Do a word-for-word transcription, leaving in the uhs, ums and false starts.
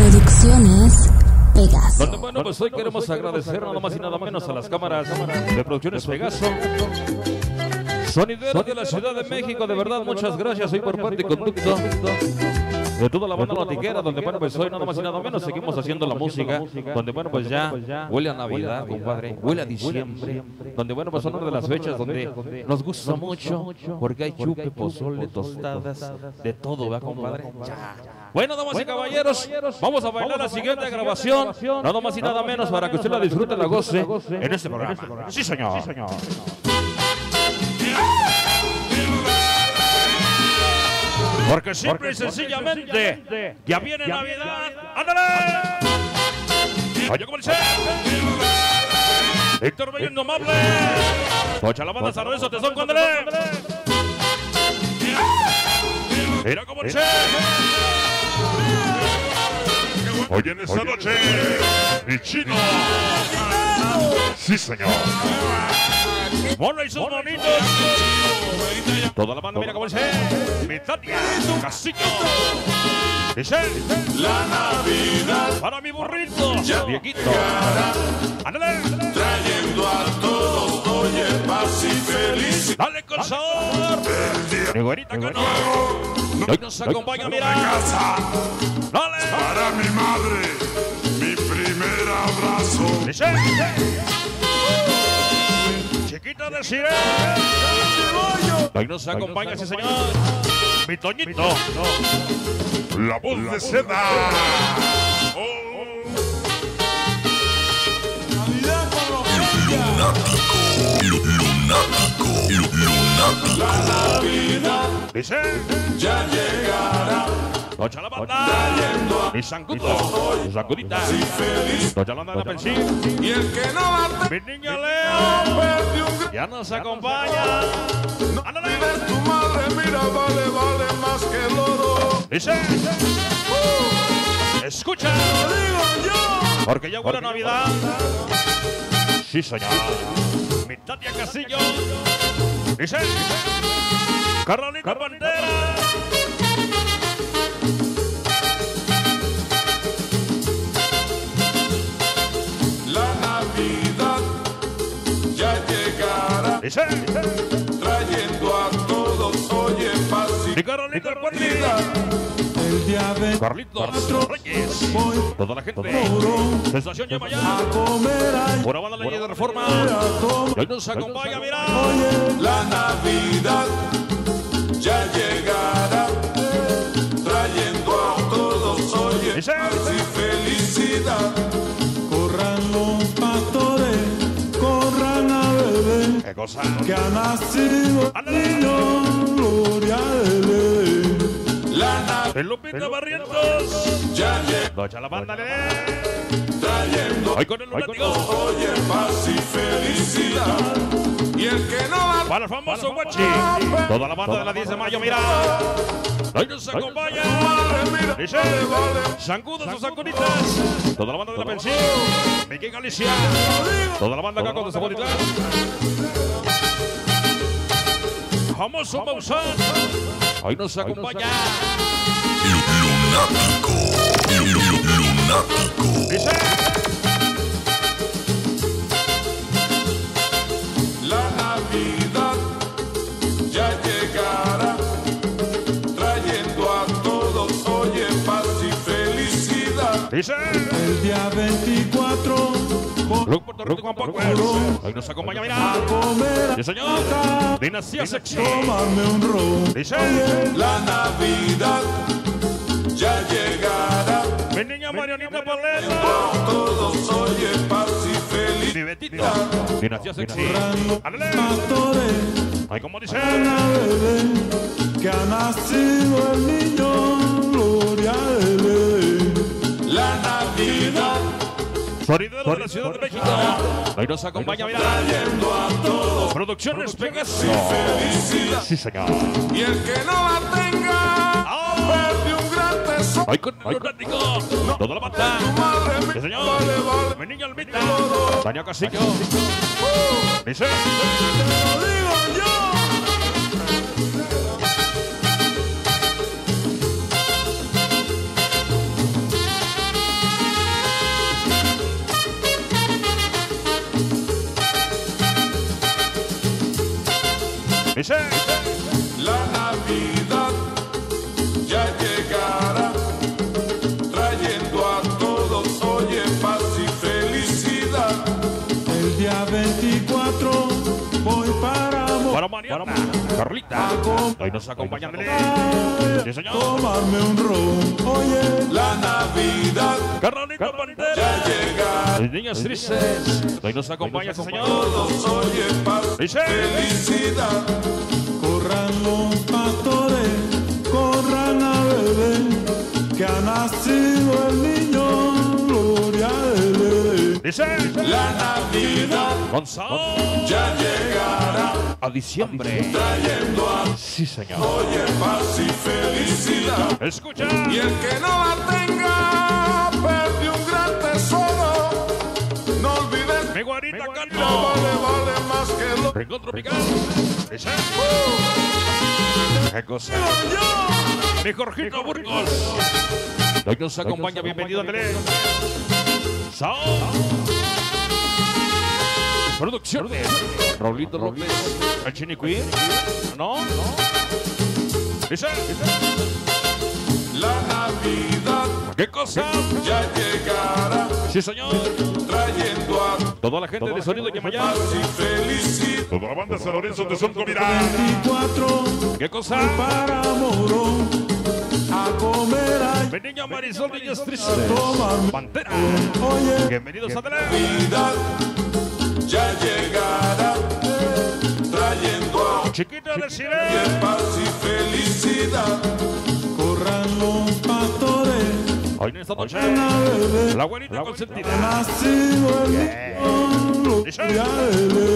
Producciones Pegaso. Donde, bueno, pues hoy queremos agradecer nada más y nada menos a las cámaras de Producciones Pegaso, sonideros de la Ciudad de México. De verdad, muchas gracias hoy por parte y conducto de toda la banda notiquera, donde bueno, pues hoy nada más y nada menos seguimos haciendo la música, donde bueno, pues ya huele a Navidad, compadre, huele a diciembre, donde bueno, pues son una de las fechas donde nos gusta mucho, porque hay chupe, pozole, tostadas, de todo, ¿verdad, compadre? Ya. Bueno, damas y caballeros, vamos a bailar la siguiente grabación, nada más y nada menos para que usted la disfrute y la goce en este programa. Sí, señor. Porque simple y sencillamente ya viene Navidad. ¡Ándale! ¡Oye, como dice! Víctor Bello Indomable. Tocha la banda Sarrezo, te son cuándale. Mira como dice. Hoy en esta noche, mi chino. Sí, señor. Mola y sus monitos. Toda la banda, mira cómo dice. Mi Tania, Casillo. Dice. La Navidad Para mi burrito, Dieguito. Ándale. trayendo a todos, oye, paz y felicidad. Dale con sabor. Mi güerita que no. Hoy nos acompaña, mira. Dale. Para mi madre, mi primer abrazo. Dice. Chiquita de Sirena. Hoy nos acompaña ese señor. Mi Toñito. La voz de seda. Lunático, lunático. La Navidad Dice. ya llegará. Tocha la banda. Mi sangudo. Mi sacudita. Tocha la banda de la pensión. Y el que no va a Mi niña Leo. perder un gran Ya nos acompaña. Ándale. de tu madre, mira, vale, vale más que el oro. Dice. Escucha. Digo yo. Porque ya huele a Navidad. Sí, señor. Mi Tatia Casillo. Dice. Carolina Bandera. La Navidad ya llegará. Dice. Trayendo a todos, oye, paz y Mi Carolina el Cuatri. el día de Carlitos Reyes. voy Toda la gente. De Estación Yemayá. a comer ahí. Una banda ley de reforma. Y hoy nos acompaña, mira. La Navidad ya llegará, trayendo a todos, oye, Dice. paz y felicidad. Corran los pastores, corran a beber, Qué cosa. que ha nacido el niño, gloria a él. La Navidad El Lupita Barrientos. ya llega, Docha la banda, le. trayendo, Hoy con el lunático. oye, paz y felicidad. Y el que no va Para el famoso Guachi. Toda la banda de la diez de mayo, mira. Hoy nos acompaña. Dice. Sangudos o sanguditas. Toda la banda de la pensión. Miguel Galicia. Toda la banda acá con los sanguditas. Famoso Maussan. Hoy nos acompaña. lunático, lunático. Dice. La Navidad ya llegará, trayendo a todos, oye, paz y felicidad. Dice. El día veinticuatro, Look Puerto Rico con Power. Hoy nos acompaña, mira. a comer, Sí, señor. Dinastía Sexy. tómame un ron. Dice. La Navidad ya llegará, Mi niña Marianita Paleta. todos, oye, paz y felicidad. Mi Betita. Dinastía Sexy. Ándale. Pastores, Ay, como dice. a beber, que ha nacido el niño, gloria a él. La Navidad Sonidero de la Ciudad de México. Hoy nos acompaña, mira. trayendo a todos Producciones Pegaso. felicidad. Sí, señor. Y el que no la tenga, pierde un gran tesoro. Hoy con el lunático. Toda la banda. Madre Sí, mía, señor. vale, vale. Mi niña Almita. Tania Casillo. Dice. Lo digo yo. Dice. La Navidad ya llegará, trayendo a todos, oye, paz y felicidad. El día veinticuatro voy para Para mañana, Carlita, hoy nos acompañan de sí, señor. tomarme un ron, oye, la Navidad Carlita Bandera, ya llega. los niños tristes, hoy nos acompaña, sí, señor. Todos, oye, paz, Dice. felicidad. Corran los pastores, corran a Belén, que ha nacido el niño, gloria a él. Dice. La Navidad Gonzalo, ya llegará, a diciembre. trayendo a, Sí, señor. oye, paz y felicidad. Escucha. Y el que no la tenga, perdió un gran tesoro. No olvides, Mi guarita no canto. vale, vale más que lo Rincón tropical. Dice. ¿Qué cosa? yo. Mi Jorgito Burgos. Hoy nos acompaña, bienvenido Andrés. Sao. Producciones. Raulito López. El Chinicuí. ¿No? Dice. La Navidad ¿Qué cosa? ya llegará, Sí, señor. trayendo a Toda la gente de Sonido Yemayá. paz y felicidad. Toda la banda San Lorenzo de Son Comirá. veinticuatro ¿Qué cosa? para Morón a comer a Mi niña Marisol, niños tristes. tomar. Pantera. Oye, Bienvenidos a Tele. Navidad ya llegará, trayendo a Chiquita de Chile. paz y felicidad. Corran los pastores, Hoy en esta noche. a beber, La abuelita consentida. ha nacido el niño, Dice. gloria a él.